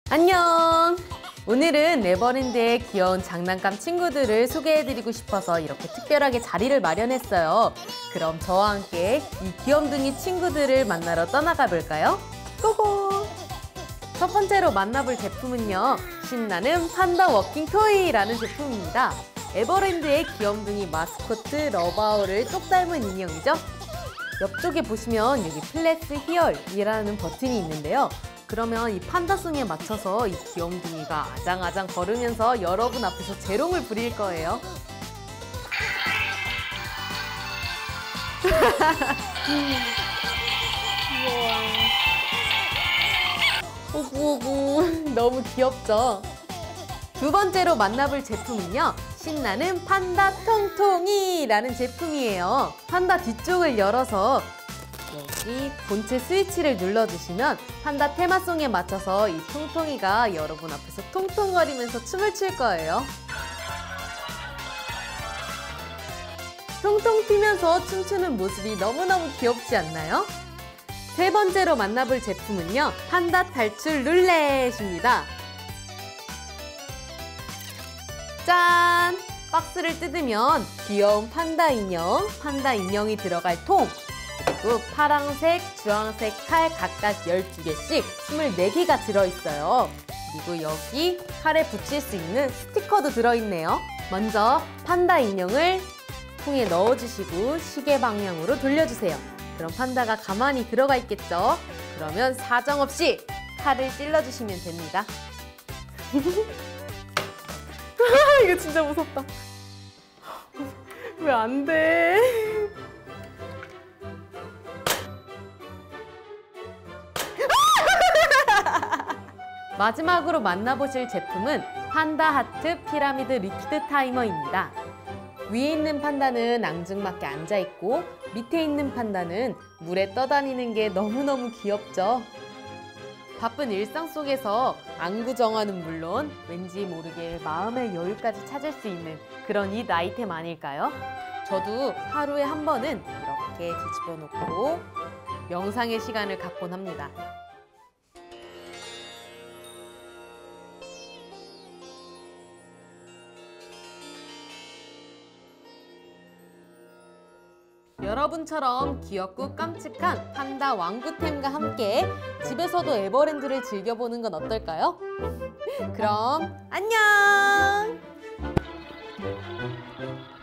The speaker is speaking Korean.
안녕! 오늘은 네버랜드의 귀여운 장난감 친구들을 소개해드리고 싶어서 이렇게 특별하게 자리를 마련했어요. 그럼 저와 함께 이 귀염둥이 친구들을 만나러 떠나가 볼까요? 고고! 첫 번째로 만나볼 제품은요, 신나는 판다 워킹 토이라는 제품입니다. 에버랜드의 귀염둥이 마스코트 러바오를 똑 닮은 인형이죠. 옆쪽에 보시면 여기 플래스 히얼이라는 버튼이 있는데요. 그러면 이 판다송에 맞춰서 이 귀염둥이가 아장아장 걸으면서 여러분 앞에서 재롱을 부릴 거예요. 오구오구, 너무 귀엽죠? 두 번째로 만나볼 제품은요, 신나는 판다 통통이라는 제품이에요. 판다 뒤쪽을 열어서 여기 본체 스위치를 눌러주시면 판다 테마송에 맞춰서 이 통통이가 여러분 앞에서 통통거리면서 춤을 출 거예요. 통통 튀면서 춤추는 모습이 너무너무 귀엽지 않나요? 세 번째로 만나볼 제품은요, 판다 탈출 룰렛입니다. 짠! 박스를 뜯으면 귀여운 판다 인형이 들어갈 통, 그리고 파랑색, 주황색 칼 각각 12개씩 24개가 들어있어요. 그리고 여기 칼에 붙일 수 있는 스티커도 들어있네요. 먼저 판다 인형을 통에 넣어주시고 시계 방향으로 돌려주세요. 그럼 판다가 가만히 들어가 있겠죠? 그러면 사정없이 칼을 찔러주시면 됩니다. 이거 진짜 무섭다. 왜 안 돼? 마지막으로 만나보실 제품은 판다 하트 피라미드 리퀴드 타이머입니다. 위에 있는 판다는 앙증맞게 앉아있고 밑에 있는 판다는 물에 떠다니는 게 너무너무 귀엽죠? 바쁜 일상 속에서 안구정화는 물론 왠지 모르게 마음의 여유까지 찾을 수 있는 그런 잇 아이템 아닐까요? 저도 하루에 한 번은 이렇게 뒤집어 놓고 명상의 시간을 갖곤 합니다. 여러분처럼 귀엽고 깜찍한 판다 왕구템과 함께 집에서도 에버랜드를 즐겨보는 건 어떨까요? 그럼 안녕!